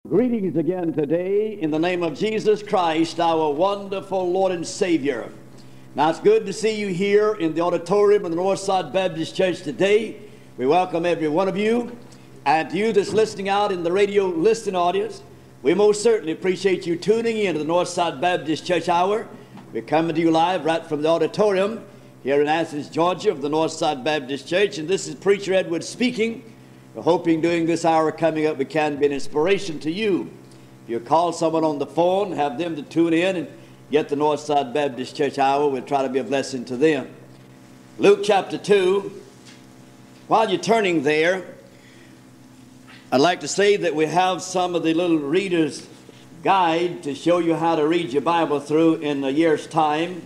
Greetings again today in the name of Jesus Christ, our wonderful Lord and Savior. Now it's good to see you here in the auditorium of the Northside Baptist Church today. We welcome every one of you. And to you that's listening out in the radio listening audience, we most certainly appreciate you tuning in to the Northside Baptist Church Hour. We're coming to you live right from the auditorium here in Athens, Georgia of the Northside Baptist Church. And this is Preacher Edward speaking. We're hoping during this hour coming up we can be an inspiration to you. If you call someone on the phone, have them to tune in and get the Northside Baptist Church Hour. We'll try to be a blessing to them. Luke chapter 2. While you're turning there, I'd like to say that we have some of the little reader's guide to show you how to read your Bible through in a year's time.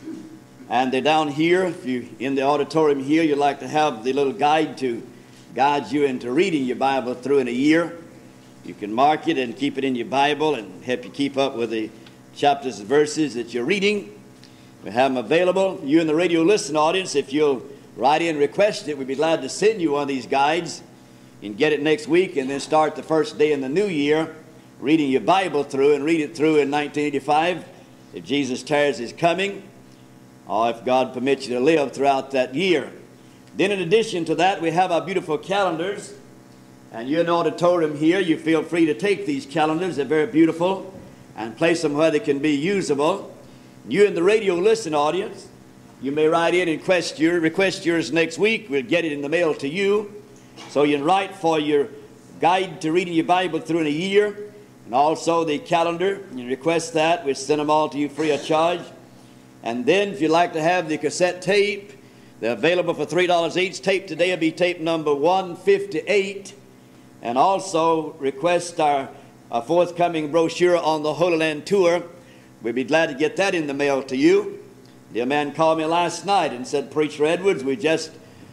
And they're down here. If you're in the auditorium here, you'd like to have the little guide to guide you into reading your Bible through in a year. You can mark it and keep it in your Bible and help you keep up with the chapters and verses that you're reading. We have them available. You in the radio listen audience, if you'll write in and request it, we'd be glad to send you one of these guides. You can get it next week and then start the first day in the new year reading your Bible through and read it through in 1985 if Jesus tarries his coming, or if God permits you to live throughout that year. Then in addition to that, we have our beautiful calendars. And you're in the auditorium here, you feel free to take these calendars. They're very beautiful, and place them where they can be usable. You in the radio listen audience, you may write in and request yours next week. We'll get it in the mail to you. So you can write for your guide to reading your Bible through in a year, and also the calendar. You request that. We'll send them all to you free of charge. And then if you'd like to have the cassette tape, they're available for $3 each. Tape today will be tape number 158. And also request our forthcoming brochure on the Holy Land Tour. We'd be glad to get that in the mail to you. The man called me last night and said, Preacher Edwards, we just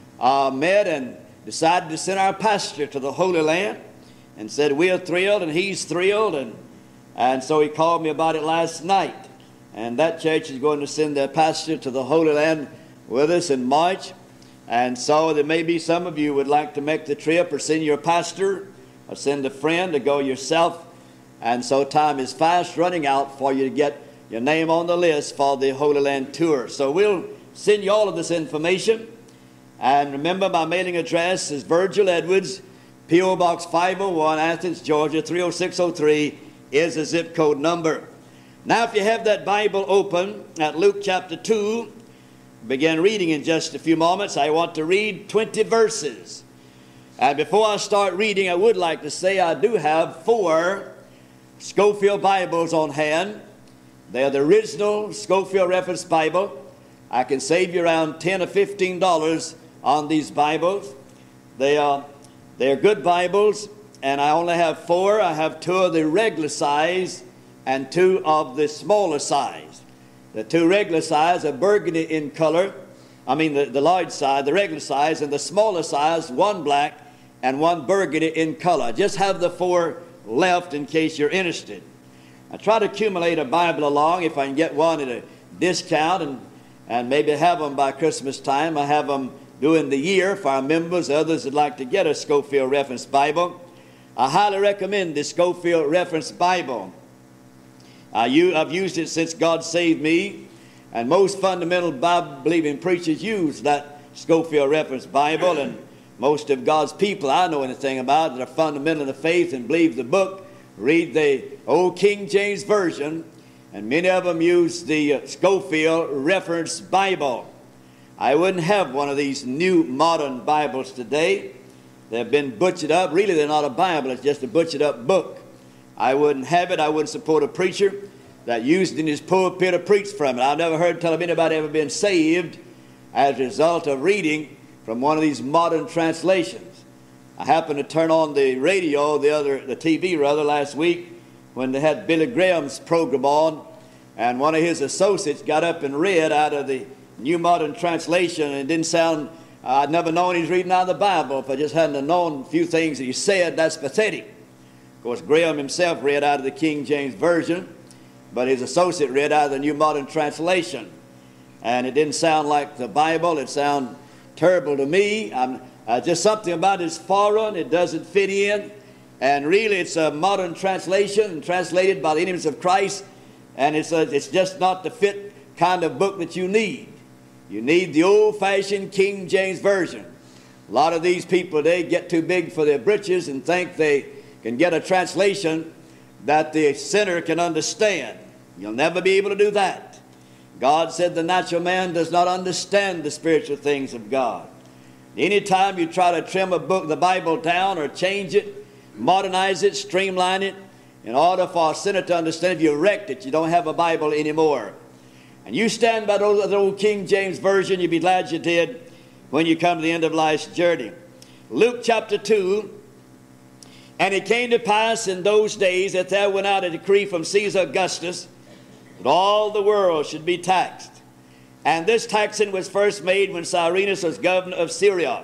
met and decided to send our pastor to the Holy Land. And said, we're thrilled and he's thrilled. And so he called me about it last night. And that church is going to send their pastor to the Holy Land with us in March. And so there may be some of you would like to make the trip or send your pastor or send a friend or go yourself. And so time is fast running out for you to get your name on the list for the Holy Land Tour. So we'll send you all of this information. And remember, my mailing address is Virgil Edwards, P.O. Box 501, Athens, Georgia, 30603 is the zip code number. Now if you have that Bible open at Luke chapter 2, begin reading in just a few moments. I want to read 20 verses. And before I start reading, I would like to say I do have 4 Scofield Bibles on hand. They're the original Scofield Reference Bible. I can save you around $10 or $15 on these Bibles. They're good Bibles, and I only have 4. I have 2 of the regular size and 2 of the smaller size. The 2 regular size are burgundy in color. I mean the large size, the regular size, and the smaller size, 1 black and 1 burgundy in color. I just have the 4 left in case you're interested. I try to accumulate a Bible along if I can get one at a discount and maybe have them by Christmas time. I have them during the year for our members, others that like to get a Scofield Reference Bible. I highly recommend the Scofield Reference Bible. I've used it since God saved me, and most fundamental Bible-believing preachers use that Scofield Reference Bible, and most of God's people I know anything about that are fundamental in the faith and believe the book read the old King James Version, and many of them use the Scofield Reference Bible. I wouldn't have one of these new modern Bibles today. They've been butchered up. Really, they're not a Bible. It's just a butchered up book. I wouldn't have it. I wouldn't support a preacher that used in his pulpit to preach from it. I've never heard tell of anybody ever been saved as a result of reading from one of these modern translations. I happened to turn on the radio, the TV rather, last week when they had Billy Graham's program on, and one of his associates got up and read out of the New Modern Translation, and it didn't sound, I'd never known he was reading out of the Bible. If I just hadn't known a few things that he said, that's pathetic. Of course, Graham himself read out of the King James Version, but his associate read out of the New Modern Translation. And it didn't sound like the Bible. It sounded terrible to me. Just something about it's foreign. It doesn't fit in. And really it's a modern translation, translated by the enemies of Christ, and it's just not the fit kind of book that you need. You need the old-fashioned King James Version. A lot of these people, they get too big for their britches and think they can get a translation that the sinner can understand. You'll never be able to do that. God said the natural man does not understand the spiritual things of God. Anytime you try to trim a book, the Bible, down or change it, modernize it, streamline it, in order for a sinner to understand, if you wrecked it, you don't have a Bible anymore. And you stand by the old King James Version, you'll be glad you did when you come to the end of life's journey. Luke chapter 2, and it came to pass in those days that there went out a decree from Caesar Augustus that all the world should be taxed. And this taxing was first made when Cyrenius was governor of Syria.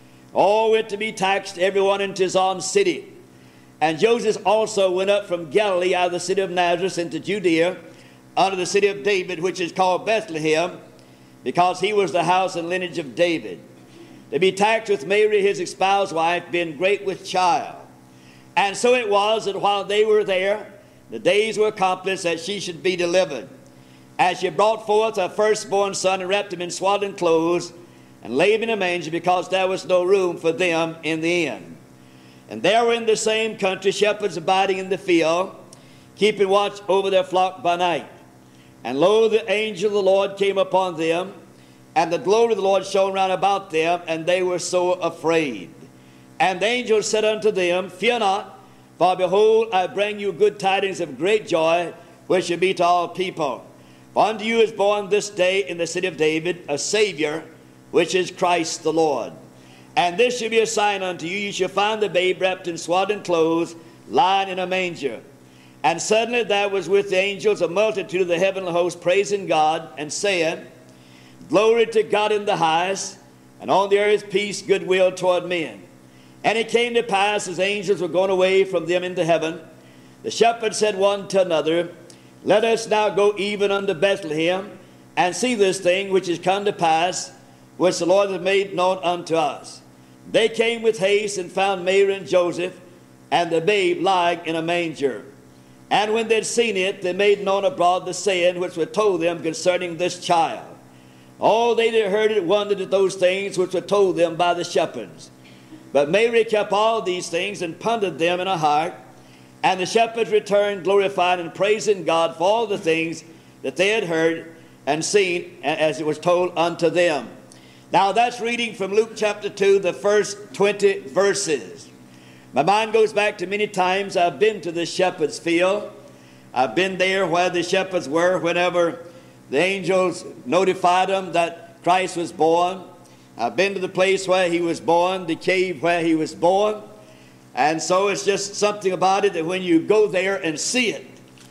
All went to be taxed, everyone into his own city. And Joseph also went up from Galilee out of the city of Nazareth into Judea, unto the city of David, which is called Bethlehem, because he was the house and lineage of David, to be taxed with Mary his espoused wife, being great with child. And so it was that while they were there, the days were accomplished that she should be delivered. As she brought forth her firstborn son, and wrapped him in swaddling clothes, and laid him in a manger, because there was no room for them in the inn. And there were in the same country shepherds abiding in the field, keeping watch over their flock by night. And lo, the angel of the Lord came upon them, and the glory of the Lord shone round about them, and they were so afraid. And the angel said unto them, Fear not, for behold, I bring you good tidings of great joy, which shall be to all people. For unto you is born this day in the city of David a Savior, which is Christ the Lord. And this shall be a sign unto you, you shall find the babe wrapped in swaddling clothes, lying in a manger. And suddenly there was with the angels a multitude of the heavenly host, praising God, and saying, Glory to God in the highest, and on the earth peace, goodwill toward men. And it came to pass, as angels were going away from them into heaven, the shepherds said one to another, Let us now go even unto Bethlehem, and see this thing which is come to pass, which the Lord hath made known unto us. They came with haste, and found Mary and Joseph, and the babe lying in a manger. And when they had seen it, they made known abroad the saying which were told them concerning this child. All they that heard it wondered at those things which were told them by the shepherds. But Mary kept all these things, and pondered them in her heart. And the shepherds returned, glorifying and praising God for all the things that they had heard and seen, as it was told unto them. Now that's reading from Luke chapter 2, the first 20 verses. My mind goes back to many times I've been to the shepherd's field. I've been there where the shepherds were whenever the angels notified them that Christ was born. I've been to the place where he was born, the cave where he was born. And so it's just something about it that when you go there and see it,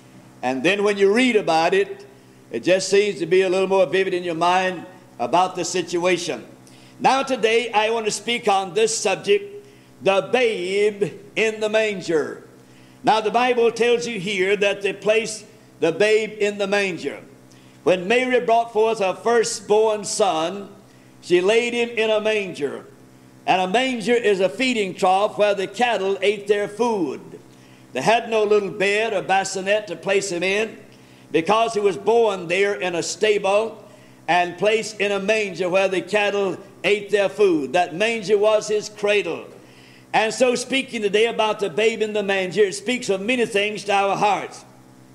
and then when you read about it, it just seems to be a little more vivid in your mind about the situation. Now today I want to speak on this subject, the babe in the manger. Now the Bible tells you here that they placed the babe in the manger. When Mary brought forth her firstborn son, she laid him in a manger. And a manger is a feeding trough where the cattle ate their food. They had no little bed or bassinet to place him in, because he was born there in a stable and placed in a manger where the cattle ate their food. That manger was his cradle. And so speaking today about the babe in the manger, it speaks of many things to our hearts.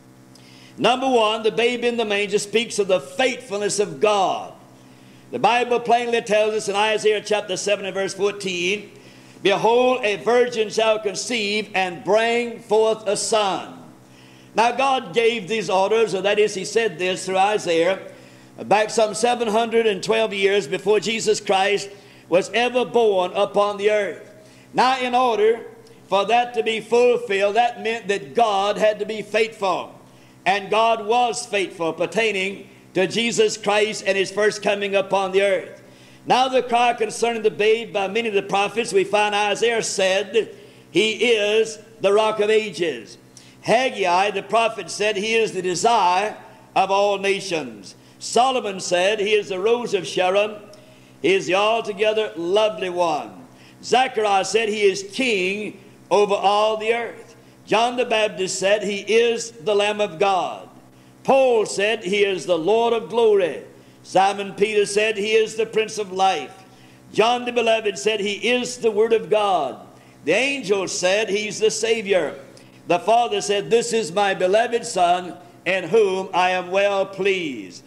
Number one, the babe in the manger speaks of the faithfulness of God. The Bible plainly tells us in Isaiah chapter 7 and verse 14, Behold, a virgin shall conceive and bring forth a son. Now God gave these orders, or that is, he said this through Isaiah, back some 712 years before Jesus Christ was ever born upon the earth. Now in order for that to be fulfilled, that meant that God had to be faithful. And God was faithful pertaining to Jesus Christ and his first coming upon the earth. Now the cry concerning the babe by many of the prophets, we find Isaiah said, He is the rock of ages. Haggai the prophet said, He is the desire of all nations. Solomon said, He is the rose of Sharon. He is the altogether lovely one. Zechariah said, He is king over all the earth. John the Baptist said, he is the Lamb of God. Paul said, he is the Lord of glory. Simon Peter said, he is the Prince of life. John the Beloved said, he is the Word of God. The angels said, he's the Savior. The Father said, this is my beloved Son, in whom I am well pleased.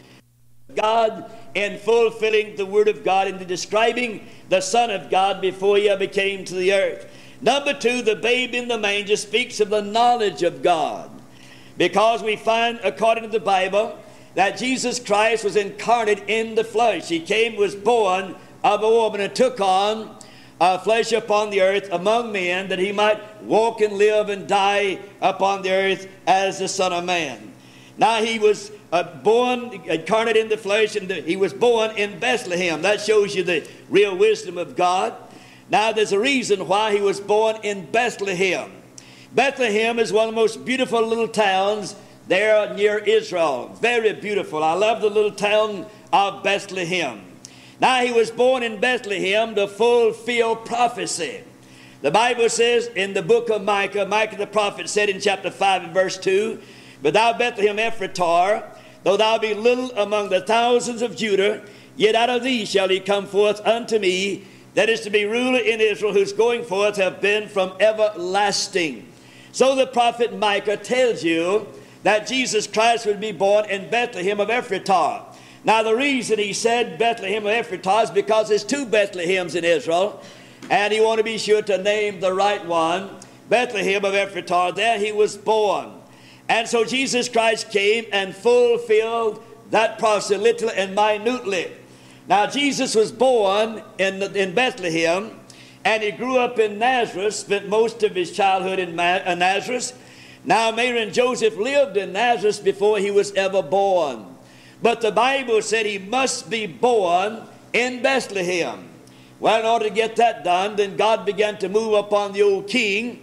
God, in fulfilling the Word of God, in describing the Son of God before he ever came to the earth. Number two, the babe in the manger speaks of the knowledge of God. Because we find, according to the Bible, that Jesus Christ was incarnate in the flesh. He came, was born of a woman, and took on flesh upon the earth among men, that he might walk and live and die upon the earth as the Son of Man. Now he was born incarnate in the flesh, and he was born in Bethlehem. That shows you the real wisdom of God. Now there's a reason why he was born in Bethlehem. Bethlehem is one of the most beautiful little towns there near Israel. Very beautiful. I love the little town of Bethlehem. Now he was born in Bethlehem to fulfill prophecy. The Bible says in the book of Micah, Micah the prophet said in chapter 5 and verse 2, but thou Bethlehem Ephratah, though thou be little among the thousands of Judah, yet out of thee shall he come forth unto me, that is to be ruler in Israel, whose going forth have been from everlasting. So the prophet Micah tells you that Jesus Christ would be born in Bethlehem of Ephratah. Now the reason he said Bethlehem of Ephratah is because there's two Bethlehems in Israel, and he wanted to be sure to name the right one. Bethlehem of Ephratah, there he was born. And so Jesus Christ came and fulfilled that prophecy literally and minutely. Now Jesus was born in Bethlehem, and he grew up in Nazareth, spent most of his childhood in Nazareth. Now Mary and Joseph lived in Nazareth before he was ever born. But the Bible said he must be born in Bethlehem. Well, in order to get that done, then God began to move upon the old king,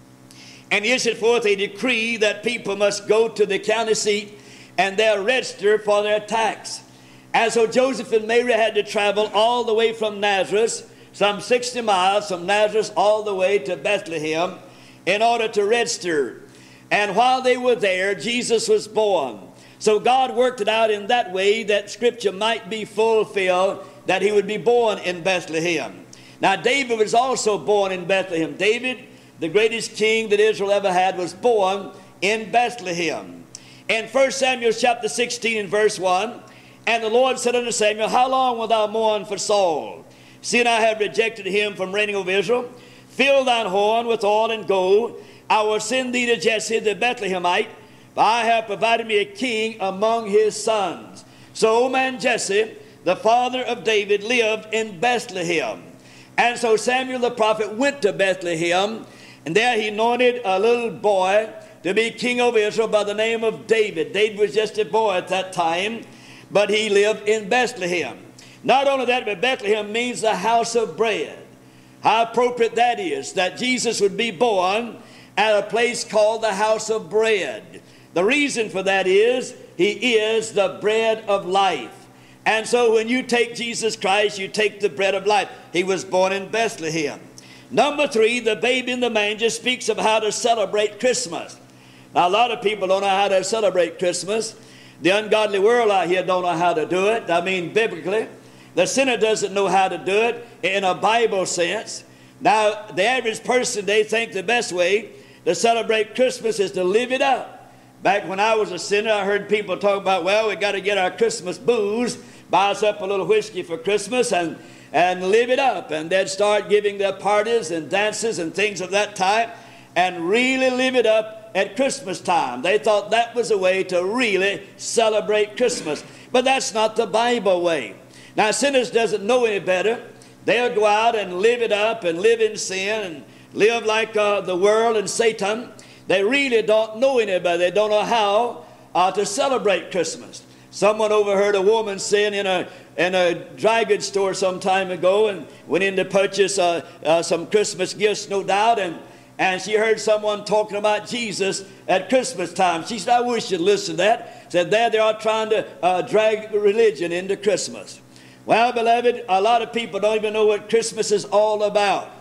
and he issued forth a decree that people must go to the county seat and there register for their tax. And so Joseph and Mary had to travel all the way from Nazareth, some 60 miles from Nazareth all the way to Bethlehem, in order to register. And while they were there, Jesus was born. So God worked it out in that way that Scripture might be fulfilled, that he would be born in Bethlehem. Now David was also born in Bethlehem. David, the greatest king that Israel ever had, was born in Bethlehem. In 1 Samuel chapter 16 and verse 1, and the Lord said unto Samuel, how long wilt thou mourn for Saul, seeing I have rejected him from reigning over Israel? Fill thine horn with oil and go. I will send thee to Jesse the Bethlehemite, for I have provided me a king among his sons. So old man Jesse, the father of David, lived in Bethlehem. And so Samuel the prophet went to Bethlehem, and there he anointed a little boy to be king of Israel by the name of David. David was just a boy at that time, but he lived in Bethlehem. Not only that, but Bethlehem means the house of bread. How appropriate that is, that Jesus would be born at a place called the house of bread. The reason for that is, he is the bread of life. And so when you take Jesus Christ, you take the bread of life. He was born in Bethlehem. Number three, the babe in the manger speaks of how to celebrate Christmas. Now, a lot of people don't know how to celebrate Christmas. The ungodly world out here don't know how to do it. I mean, biblically. The sinner doesn't know how to do it in a Bible sense. Now, the average person, they think the best way to celebrate Christmas is to live it up. Back when I was a sinner, I heard people talk about, well, we got to get our Christmas booze, buy us up a little whiskey for Christmas and live it up. And they'd start giving their parties and dances and things of that type and really live it up at Christmas time. They thought that was a way to really celebrate Christmas. But that's not the Bible way. Now, sinners doesn't know any better. They'll go out and live it up and live in sin and live like the world and Satan. They really don't know any better. They don't know how to celebrate Christmas. Someone overheard a woman saying in a dry goods store some time ago, and went in to purchase some Christmas gifts, no doubt, and she heard someone talking about Jesus at Christmas time. She said, I wish you'd listen to that. Said, there they are trying to drag religion into Christmas. Well, beloved, a lot of people don't even know what Christmas is all about.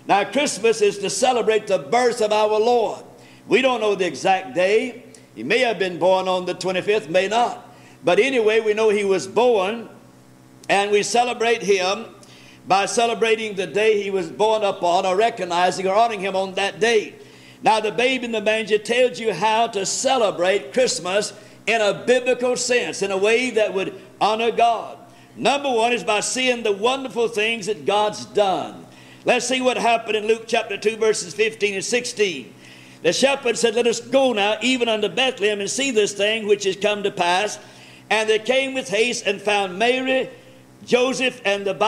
Now, Christmas is to celebrate the birth of our Lord. We don't know the exact day. He may have been born on the 25th, may not. But anyway, we know he was born, and we celebrate him by celebrating the day he was born upon, or recognizing or honoring him on that day. Now, the babe in the manger tells you how to celebrate Christmas in a biblical sense, in a way that would honor God. Number one is by seeing the wonderful things that God's done. Let's see what happened in Luke chapter 2, verses 15 and 16. The shepherd said, "Let us go now even unto Bethlehem and see this thing which is come to pass." And they came with haste and found Mary, Joseph, and the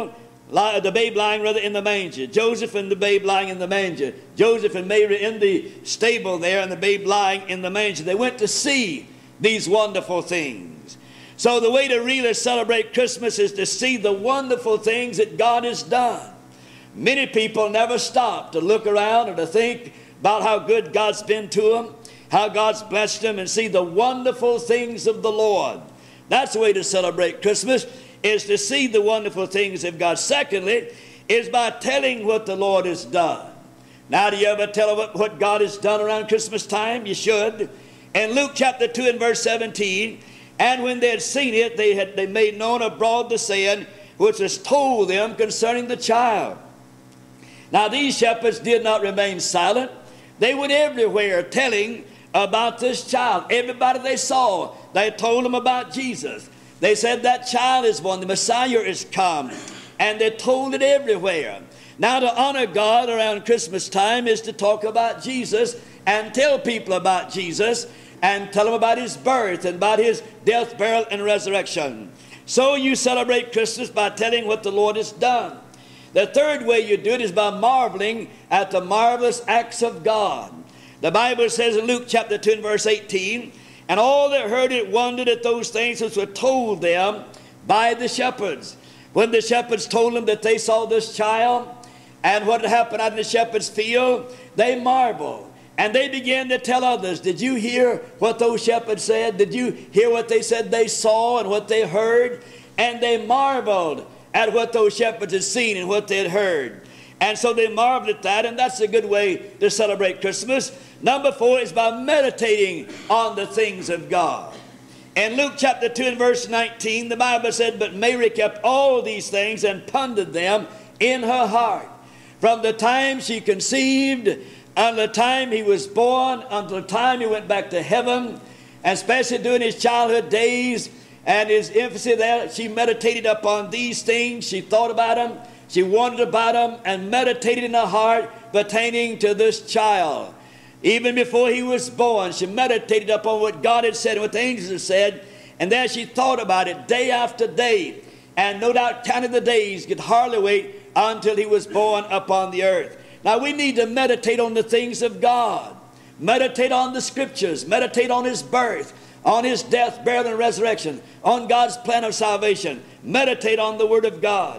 babe lying in the manger. Joseph and the babe lying in the manger. Joseph and Mary in the stable there, and the babe lying in the manger. They went to see these wonderful things. So the way to really celebrate Christmas is to see the wonderful things that God has done. Many people never stop to look around or to think about how good God's been to them, how God's blessed them, and see the wonderful things of the Lord. That's the way to celebrate Christmas, is to see the wonderful things of God. Secondly, is by telling what the Lord has done. Now, do you ever tell what God has done around Christmas time? You should. In Luke chapter 2 and verse 17, "And when they had seen it, they made known abroad the saying which was told them concerning the child." Now, these shepherds did not remain silent. They went everywhere telling about this child. Everybody they saw, they told them about Jesus. They said that child is born, the Messiah is come. And they told it everywhere. Now, to honor God around Christmas time is to talk about Jesus and tell people about Jesus and tell them about his birth and about his death, burial, and resurrection. So you celebrate Christmas by telling what the Lord has done. The third way you do it is by marveling at the marvelous acts of God. The Bible says in Luke chapter 2 and verse 18, "And all that heard it wondered at those things which were told them by the shepherds." When the shepherds told them that they saw this child and what had happened out in the shepherd's field, they marveled. And they began to tell others, "Did you hear what those shepherds said? Did you hear what they said they saw and what they heard?" And they marveled at what those shepherds had seen and what they had heard. And so they marveled at that, and that's a good way to celebrate Christmas. Number 4 is by meditating on the things of God. In Luke chapter 2 and verse 19, the Bible said, "But Mary kept all these things and pondered them in her heart." From the time she conceived until the time he was born, until the time he went back to heaven, and especially during his childhood days and his infancy there, she meditated upon these things. She thought about them, she wondered about them, and meditated in her heart pertaining to this child. Even before he was born, she meditated upon what God had said and what the angels had said, and then she thought about it day after day, and no doubt counted the days, could hardly wait until he was born upon the earth. Now, we need to meditate on the things of God. Meditate on the Scriptures. Meditate on his birth, on his death, burial, and resurrection, on God's plan of salvation. Meditate on the Word of God.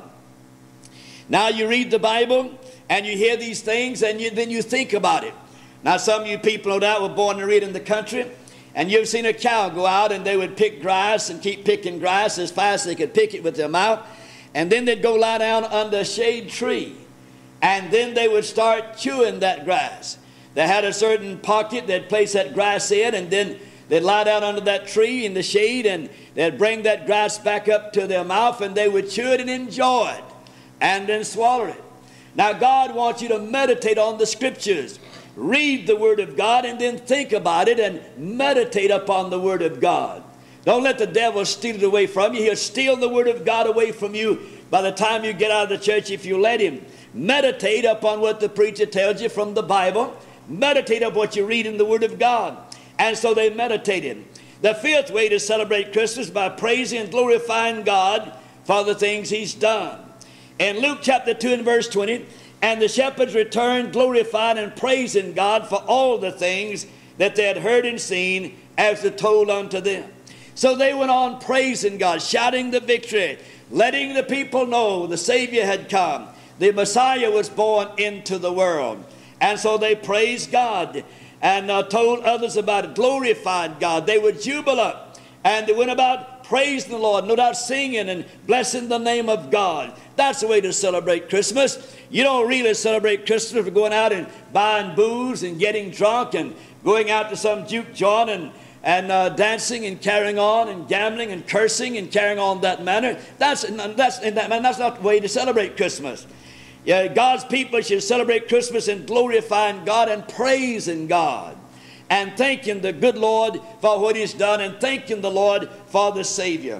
Now, you read the Bible, and you hear these things, and then you think about it. Now, some of you people, no doubt, were born and raised in the country, and you've seen a cow go out, and they would pick grass and keep picking grass as fast as they could pick it with their mouth, and then they'd go lie down under a shade tree, and then they would start chewing that grass. They had a certain pocket they'd place that grass in, and then they'd lie down under that tree in the shade, and they'd bring that grass back up to their mouth, and they would chew it and enjoy it, and then swallow it. Now, God wants you to meditate on the Scriptures. Read the Word of God and then think about it and meditate upon the Word of God. Don't let the devil steal it away from you. He'll steal the Word of God away from you by the time you get out of the church if you let him. Meditate upon what the preacher tells you from the Bible. Meditate on what you read in the Word of God. And so they meditated. The fifth way to celebrate Christmas by praising and glorifying God for the things he's done. In Luke chapter 2 and verse 20, "And the shepherds returned, glorifying and praising God for all the things that they had heard and seen, as they told unto them." So they went on praising God, shouting the victory, letting the people know the Savior had come. The Messiah was born into the world. And so they praised God and told others about it, glorified God. They were jubilant, and they went about praising the Lord, no doubt singing and blessing the name of God. That's the way to celebrate Christmas. You don't really celebrate Christmas for going out and buying booze and getting drunk and going out to some juke joint and dancing and carrying on and gambling and cursing and carrying on that manner. That's not the way to celebrate Christmas. Yeah, God's people should celebrate Christmas in glorifying God and praising God and thanking the good Lord for what He's done and thanking the Lord for the Savior.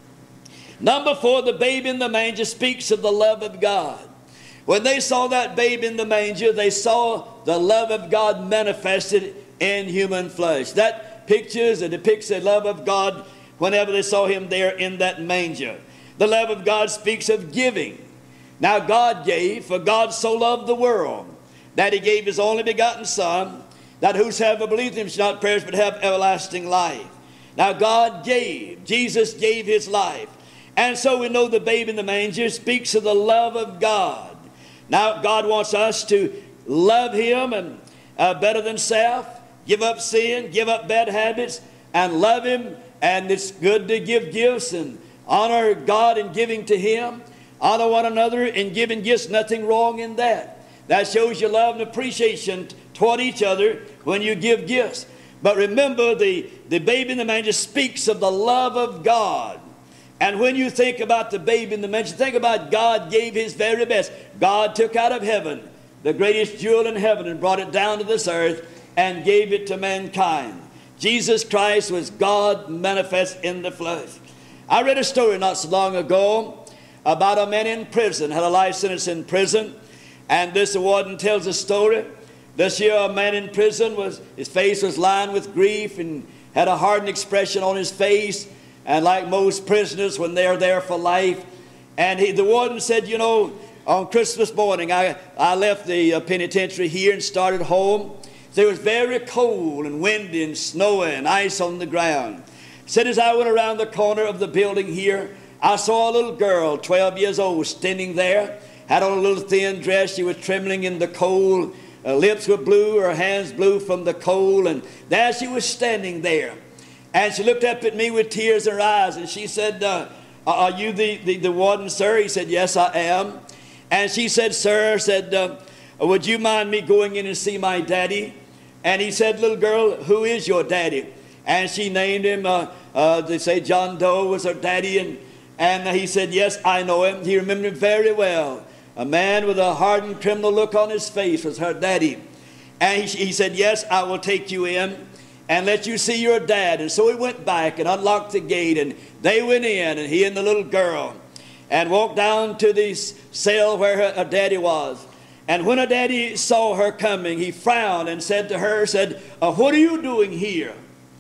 Number 4, the babe in the manger speaks of the love of God. When they saw that babe in the manger, they saw the love of God manifested in human flesh. That pictures and depicts the love of God whenever they saw Him there in that manger. The love of God speaks of giving. Now God gave, for God so loved the world, that He gave His only begotten Son, that whosoever believeth Him shall not perish but have everlasting life. Now God gave. Jesus gave His life. And so we know the babe in the manger speaks of the love of God. Now God wants us to love Him and better than self, give up sin, give up bad habits, and love Him. And it's good to give gifts and honor God in giving to Him. Honor one another in giving gifts. Nothing wrong in that. That shows your love and appreciation toward each other when you give gifts. But remember, the babe in the manger speaks of the love of God. And when you think about the babe in the manger, think about God gave His very best. God took out of heaven the greatest jewel in heaven and brought it down to this earth and gave it to mankind. Jesus Christ was God manifest in the flesh. I read a story not so long ago about a man in prison, had a life sentence in prison. And this warden tells a story. This year a man in prison, his face was lined with grief and had a hardened expression on his face. And like most prisoners when they're there for life. And the warden said, you know, on Christmas morning, I left the penitentiary here and started home. So it was very cold and windy and snowy and ice on the ground. Said as I went around the corner of the building here, I saw a little girl, 12 years old, standing there. Had on a little thin dress. She was trembling in the cold. Her lips were blue, her hands blue from the cold. And there she was standing there. And she looked up at me with tears in her eyes. And she said, are you the warden, sir? He said, yes, I am. And she said, sir, would you mind me going in and see my daddy? And he said, little girl, who is your daddy? And she named him, they say John Doe was her daddy. And he said, yes, I know him. He remembered him very well. A man with a hardened criminal look on his face was her daddy. And he said, yes, I will take you in and let you see your dad. And so he went back and unlocked the gate, and they went in, and he and the little girl, and walked down to the cell where her daddy was. And when her daddy saw her coming, he frowned and said to her, what are you doing here?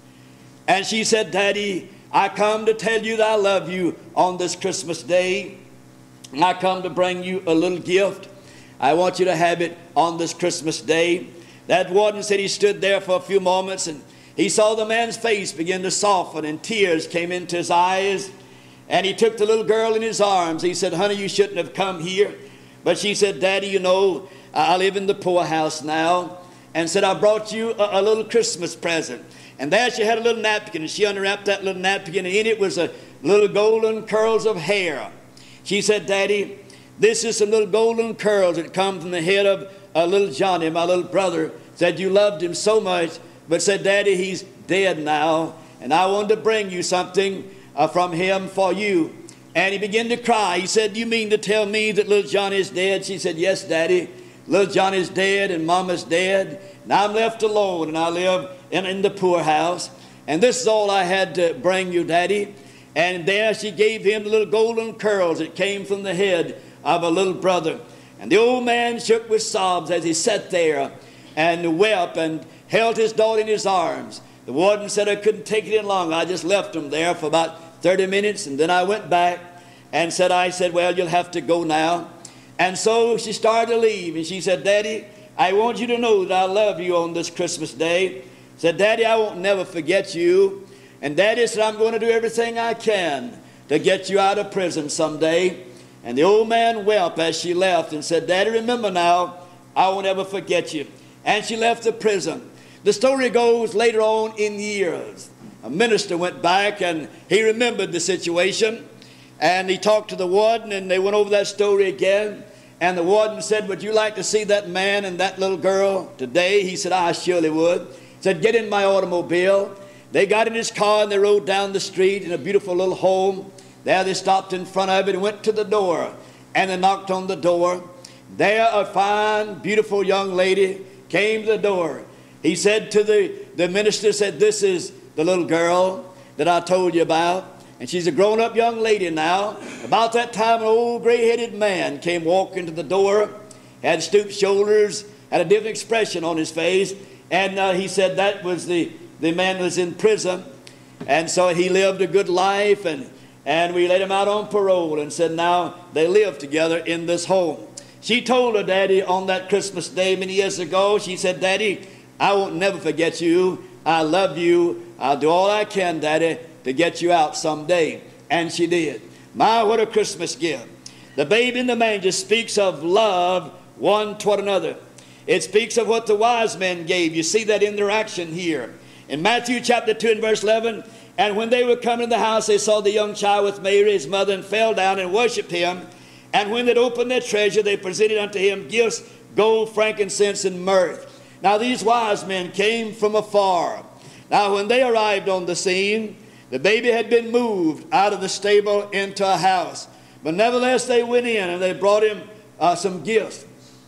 And she said, Daddy, I come to tell you that I love you on this Christmas day. I come to bring you a little gift. I want you to have it on this Christmas day. That warden said he stood there for a few moments, and he saw the man's face begin to soften, and tears came into his eyes. And he took the little girl in his arms. He said, honey, you shouldn't have come here. But she said, Daddy, you know, I live in the poorhouse now. And said, I brought you a little Christmas present. And there she had a little napkin, and she unwrapped that little napkin, and in it was a little golden curls of hair. She said, Daddy, this is some little golden curls that come from the head of little Johnny, my little brother. Said you loved him so much, but said, Daddy, he's dead now, and I wanted to bring you something from him for you. And he began to cry. He said, you mean to tell me that little Johnny's dead? She said, yes, Daddy. Little Johnny's dead and Mama's dead. And I'm left alone, and I live in the poorhouse. And this is all I had to bring you, Daddy. And there she gave him the little golden curls that came from the head of a little brother. And the old man shook with sobs as he sat there and wept and held his daughter in his arms. The warden said I couldn't take it any longer. I just left him there for about 30 minutes, and then I went back and I said, well, you'll have to go now. And so she started to leave, and she said, Daddy, I want you to know that I love you on this Christmas day. Said, Daddy, I won't never forget you. And Daddy said, I'm going to do everything I can to get you out of prison someday. And the old man wept as she left and said, Daddy, remember now, I won't ever forget you. And she left the prison. The story goes later on in years. A minister went back and he remembered the situation. And he talked to the warden, and they went over that story again. And the warden said, would you like to see that man and that little girl today? He said, I surely would. He said, get in my automobile. They got in his car and they rode down the street in a beautiful little home. There they stopped in front of it and went to the door. And they knocked on the door. There a fine, beautiful young lady came to the door. He said to the minister, said, this is the little girl that I told you about. And she's a grown-up young lady now. About that time, an old gray-headed man came walking to the door, had stooped shoulders, had a different expression on his face. And he said that was the man who was in prison. And so he lived a good life, and we let him out on parole and said now they live together in this home. She told her daddy on that Christmas day many years ago, she said, Daddy, I won't never forget you. I love you. I'll do all I can, Daddy, to get you out someday. And she did. My, what a Christmas gift. The baby in the manger speaks of love one toward another. It speaks of what the wise men gave. You see that interaction here. In Matthew chapter 2 and verse 11, and when they were coming to the house, they saw the young child with Mary, his mother, and fell down and worshipped him. And when they'd opened their treasure, they presented unto him gifts, gold, frankincense, and myrrh. Now these wise men came from afar. Now when they arrived on the scene, the baby had been moved out of the stable into a house. But nevertheless, they went in and they brought him some gifts.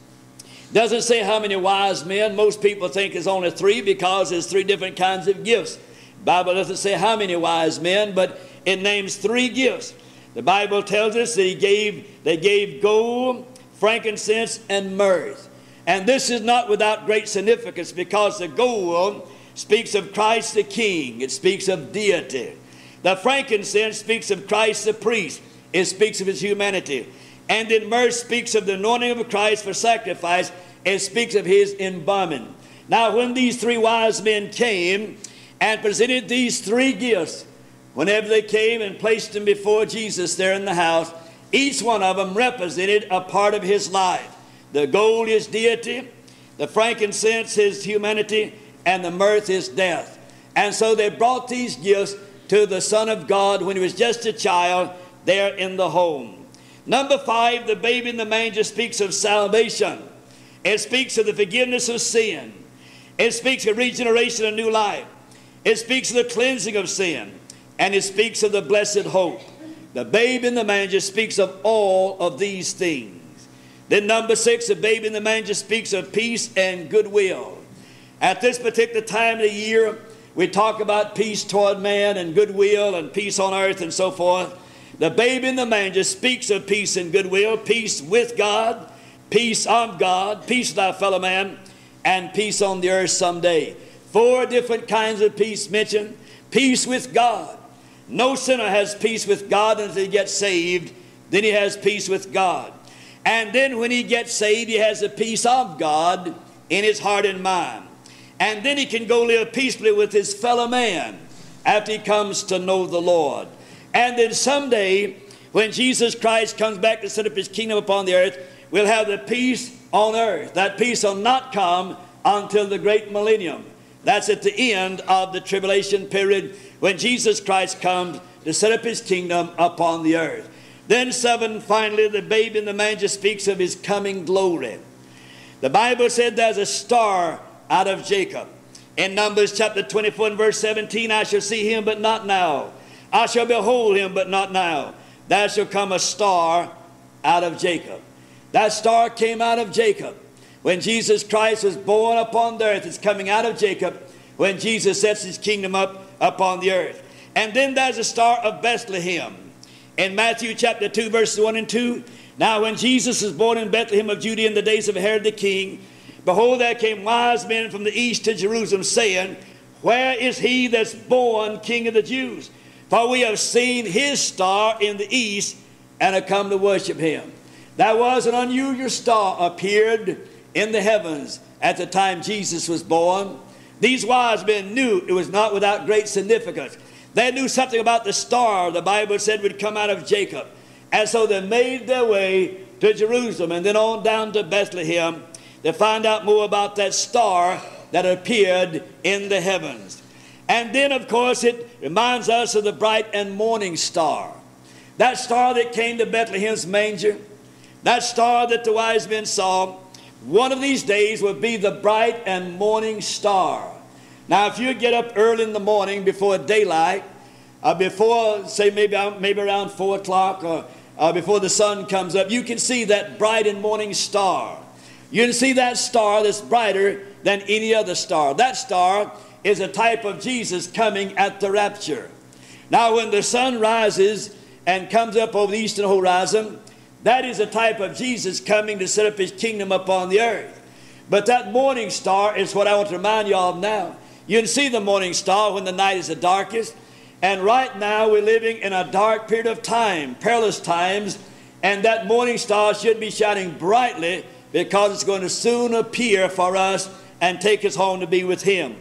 Doesn't say how many wise men. Most people think it's only 3 because there's 3 different kinds of gifts. The Bible doesn't say how many wise men, but it names 3 gifts. The Bible tells us that they gave gold, frankincense, and myrrh. And this is not without great significance, because the gold speaks of Christ the King. It speaks of deity. The frankincense speaks of Christ the priest. It speaks of his humanity. And then myrrh speaks of the anointing of Christ for sacrifice. It speaks of his embalming. Now when these 3 wise men came and presented these 3 gifts, whenever they came and placed them before Jesus there in the house, each one of them represented a part of his life. The gold is deity, the frankincense is humanity, and the myrrh is death. And so they brought these gifts to the Son of God when he was just a child there in the home. Number 5, the baby in the manger speaks of salvation. It speaks of the forgiveness of sin. It speaks of regeneration and new life. It speaks of the cleansing of sin. And it speaks of the blessed hope. The babe in the manger speaks of all of these things. Then number 6, the babe in the manger speaks of peace and goodwill. At this particular time of the year, we talk about peace toward man and goodwill and peace on earth and so forth. The babe in the manger speaks of peace and goodwill, peace with God, peace of God, peace with our fellow man, and peace on the earth someday. 4 different kinds of peace mentioned. Peace with God. No sinner has peace with God until he gets saved. Then he has peace with God. And then when he gets saved, he has the peace of God in his heart and mind. And then he can go live peacefully with his fellow man after he comes to know the Lord. And then someday, when Jesus Christ comes back to set up his kingdom upon the earth, we'll have the peace on earth. That peace will not come until the great millennium. That's at the end of the tribulation period, when Jesus Christ comes to set up his kingdom upon the earth. Then 7, finally, the babe in the manger speaks of his coming glory. The Bible said there's a star out of Jacob. In Numbers chapter 24 and verse 17, I shall see him, but not now. I shall behold him, but not now. There shall come a star out of Jacob. That star came out of Jacob. When Jesus Christ was born upon the earth, it's coming out of Jacob when Jesus sets his kingdom up upon the earth. And then there's a star of Bethlehem. In Matthew chapter 2, verses 1 and 2, now when Jesus was born in Bethlehem of Judea in the days of Herod the king, behold, there came wise men from the east to Jerusalem, saying, where is he that's born King of the Jews? For we have seen his star in the east and have come to worship him. There was an unusual star appeared in the heavens at the time Jesus was born. These wise men knew it was not without great significance. They knew something about the star the Bible said would come out of Jacob. And so they made their way to Jerusalem and then on down to Bethlehem to find out more about that star that appeared in the heavens. And then, of course, it reminds us of the bright and morning star. That star that came to Bethlehem's manger. That star that the wise men saw, one of these days will be the bright and morning star. Now, if you get up early in the morning before daylight, before, say, maybe around 4 o'clock or before the sun comes up, you can see that bright and morning star. You can see that star that's brighter than any other star. That star is a type of Jesus coming at the rapture. Now, when the sun rises and comes up over the eastern horizon, that is a type of Jesus coming to set up his kingdom upon the earth. But that morning star is what I want to remind you of now. You can see the morning star when the night is the darkest. And right now we're living in a dark period of time, perilous times. And that morning star should be shining brightly because it's going to soon appear for us and take us home to be with him.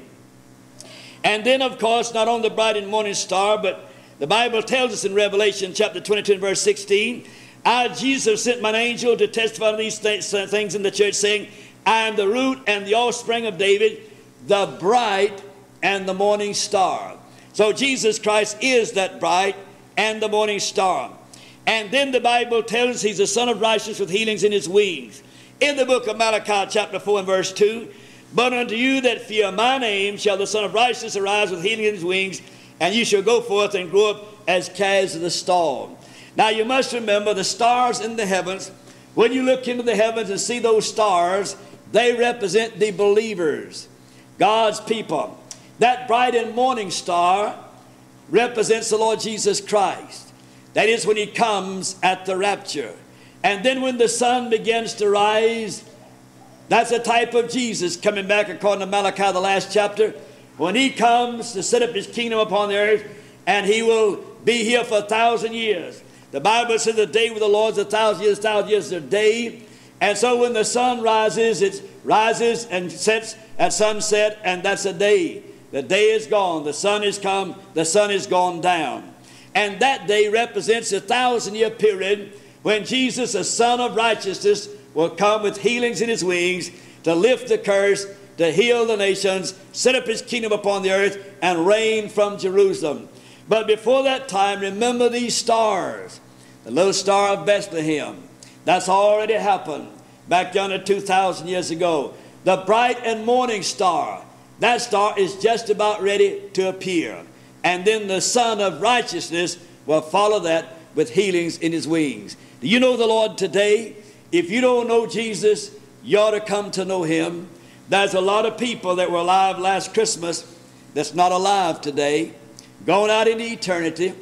And then, of course, not only the bright and morning star, but the Bible tells us in Revelation chapter 22 and verse 16, I, Jesus, sent mine angel to testify to these things in the church, saying, I am the root and the offspring of David, the bright and the morning star. So Jesus Christ is that bright and the morning star. And then the Bible tells us he's the Son of righteousness with healings in his wings. In the book of Malachi chapter 4 and verse 2, but unto you that fear my name shall the Son of righteousness arise with healing in his wings, and you shall go forth and grow up as calves of the stall. Now you must remember the stars in the heavens. When you look into the heavens and see those stars, they represent the believers, God's people. That bright and morning star represents the Lord Jesus Christ. That is when he comes at the rapture. And then when the sun begins to rise, that's a type of Jesus coming back according to Malachi, the last chapter, when he comes to set up his kingdom upon the earth, and he will be here for 1,000 years. The Bible says the day with the Lord is 1,000 years, 1,000 years is a day. And so when the sun rises, it rises and sets at sunset, and that's a day. The day is gone, the sun is come, the sun is gone down. And that day represents a 1,000-year period when Jesus, the Son of righteousness, will come with healings in his wings to lift the curse, to heal the nations, set up his kingdom upon the earth, and reign from Jerusalem. But before that time, remember these stars. The little star of Bethlehem, that's already happened back yonder 2,000 years ago. The bright and morning star, that star is just about ready to appear. And then the Son of righteousness will follow that with healings in his wings. Do you know the Lord today? If you don't know Jesus, you ought to come to know him. There's a lot of people that were alive last Christmas that's not alive today, going out into eternity.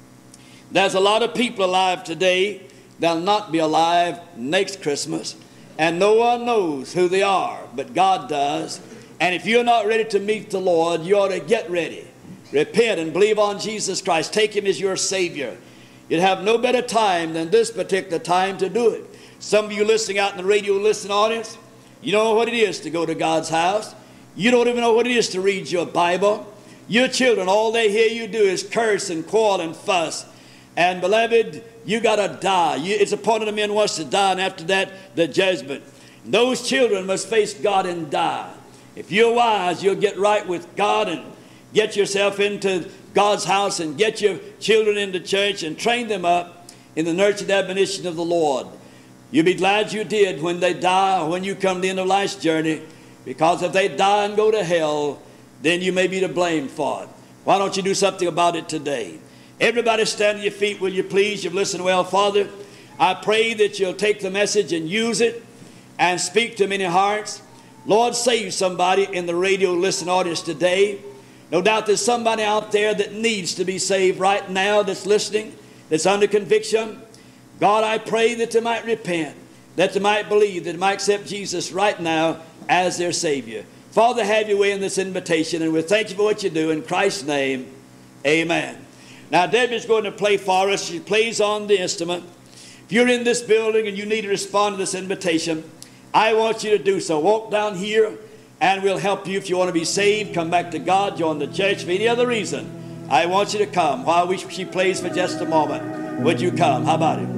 There's a lot of people alive today that'll not be alive next Christmas, and no one knows who they are, but God does. And if you're not ready to meet the Lord, you ought to get ready. Repent and believe on Jesus Christ. Take him as your Savior. You'd have no better time than this particular time to do it. Some of you listening out in the radio listening audience, you don't know what it is to go to God's house. You don't even know what it is to read your Bible. Your children, all they hear you do is curse and quarrel and fuss. And beloved, you got to die. It's appointed a man once to die, and after that, the judgment. And those children must face God and die. If you're wise, you'll get right with God and get yourself into God's house and get your children into church and train them up in the nurture and admonition of the Lord. You'll be glad you did when they die or when you come to the end of life's journey, because if they die and go to hell, then you may be to blame for it. Why don't you do something about it today? Everybody stand on your feet, will you please? You've listened well, Father. I pray that you'll take the message and use it and speak to many hearts. Lord, save somebody in the radio listening audience today. No doubt there's somebody out there that needs to be saved right now that's listening, that's under conviction. God, I pray that they might repent, that they might believe, that they might accept Jesus right now as their Savior. Father, have your way in this invitation, and we thank you for what you do. In Christ's name, amen. Now, Debbie's going to play for us. She plays on the instrument. If you're in this building and you need to respond to this invitation, I want you to do so. Walk down here, and we'll help you. If you want to be saved, come back to God, join the church. For any other reason, I want you to come while she plays for just a moment. Would you come? How about it?